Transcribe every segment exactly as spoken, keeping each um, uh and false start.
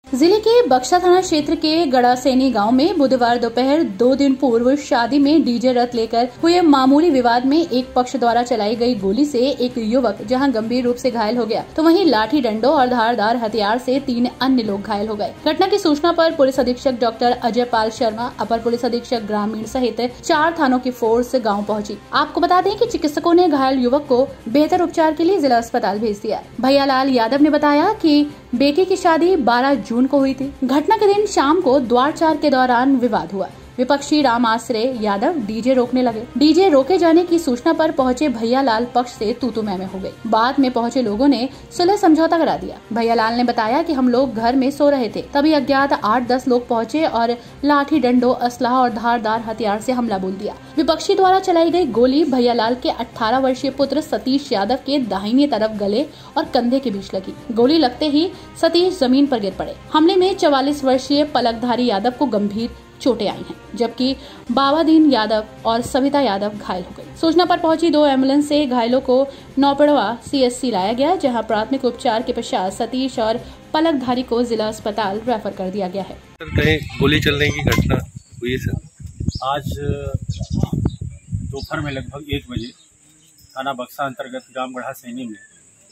जिले के बक्सा थाना क्षेत्र के गड़ासैनी गांव में बुधवार दोपहर दो दिन पूर्व शादी में डीजे रथ लेकर हुए मामूली विवाद में एक पक्ष द्वारा चलाई गई गोली से एक युवक जहां गंभीर रूप से घायल हो गया, तो वहीं लाठी डंडों और धारदार हथियार से तीन अन्य लोग घायल हो गए। घटना की सूचना पर पुलिस अधीक्षक डॉक्टर अजय पाल शर्मा, अपर पुलिस अधीक्षक ग्रामीण सहित चार थानों की फोर्स गाँव पहुँची। आपको बता दें कि चिकित्सकों ने घायल युवक को बेहतर उपचार के लिए जिला अस्पताल भेज दिया। भैयालाल यादव ने बताया कि बेटी की शादी बारह जून को हुई थी। घटना के दिन शाम को द्वारचार के दौरान विवाद हुआ। विपक्षी राम आश्रय यादव डीजे रोकने लगे। डीजे रोके जाने की सूचना पर पहुंचे भैयालाल पक्ष से तू-तू मैं-मैं हो गई। बाद में पहुंचे लोगों ने सुलह समझौता करा दिया। भैयालाल ने बताया कि हम लोग घर में सो रहे थे, तभी अज्ञात आठ दस लोग पहुंचे और लाठी डंडों, असलाह और धारदार हथियार से हमला बोल दिया। विपक्षी द्वारा चलाई गई गोली भैयालाल के अठारह वर्षीय पुत्र सतीश यादव के दाहिनी तरफ गले और कंधे के बीच लगी। गोली लगते ही सतीश जमीन पर गिर पड़े। हमले में चवालीस वर्षीय पलकधारी यादव को गंभीर चोटें आई हैं, जबकि बाबादीन यादव और सविता यादव घायल हो गई। सूचना पर पहुंची दो एम्बुलेंस से घायलों को नौपड़वा सीएससी लाया गया, जहां प्राथमिक उपचार के पश्चात सतीश और पलकधारी को जिला अस्पताल रेफर कर दिया गया है। कहीं गोली चलने की घटना हुई है सर? आज दोपहर में लगभग एक बजे थाना बक्सा अंतर्गत गांव गड़ासैनी में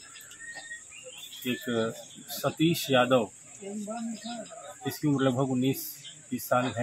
एक सतीश यादव, इसकी उम्र लगभग उन्नीस बीस साल है,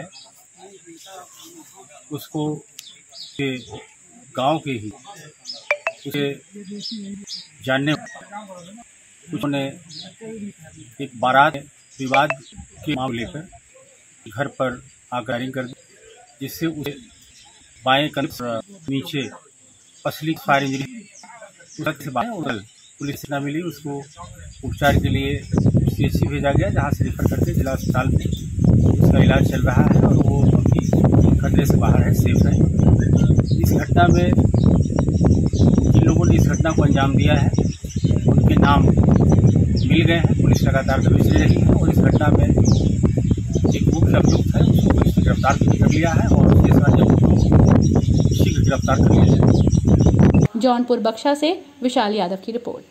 उसको के गांव के ही उसे जानने कुछ ने एक बारात विवाद के मामले लेकर घर पर आगारिंग कर दी, जिससे उसे बाएं कंधे पर नीचे पसली फायर इंजरी से बाहर पुलिस न मिली। उसको उपचार के लिए सीएचसी भेजा गया, जहां से रेफर करके जिला अस्पताल में उसका इलाज चल रहा है और वो अभी खतरे से बाहर है, सेफ है। इस घटना में जिन लोगों ने इस घटना को अंजाम दिया है उनके नाम मिल गए हैं। पुलिस लगातार दबिश दे रही है और इस घटना में एक मुख्य अभियुक्त है, उसको पुलिस ने गिरफ्तार कर लिया है और उसके साथ शीघ्र गिरफ्तार कर लिया जाएगा। जौनपुर बक्सा से विशाल यादव की रिपोर्ट।